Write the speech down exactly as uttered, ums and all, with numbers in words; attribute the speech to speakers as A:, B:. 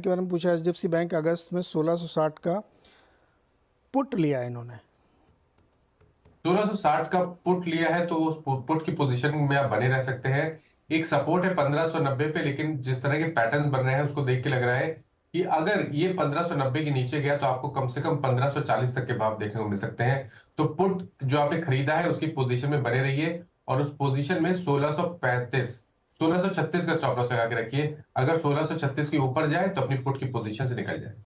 A: के बारे में पूछा। एचडीएफसी बैंक अगस्त में सोलह सौ साठ का पुट लिया है इन्होंने।
B: सोलह सौ साठ का पुट लिया है तो उस पुट की पोजीशन में आप बने रह सकते हैं। एक सपोर्ट है पंद्रह सौ नब्बे पे, लेकिन जिस तरह के पैटर्न बन रहे हैं उसको देख के लग रहा है कि अगर ये पंद्रह सौ नब्बे के नीचे गया तो आपको कम से कम पंद्रह सौ चालीस तक के भाव देखने को मिल सकते हैं। तो पुट जो आपने खरीदा है उसकी पोजीशन में बने रहिए और उस पोजीशन में सोलह सौ पैंतीस सोलह सौ छत्तीस का स्टॉप लॉस लगा के रखिए। अगर सोलह सौ छत्तीस के ऊपर जाए तो अपनी पुट की पोजीशन से निकल जाए।